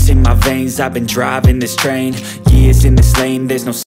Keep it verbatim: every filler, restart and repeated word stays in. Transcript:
in my veins, I've been driving this train. Years in this lane, there's no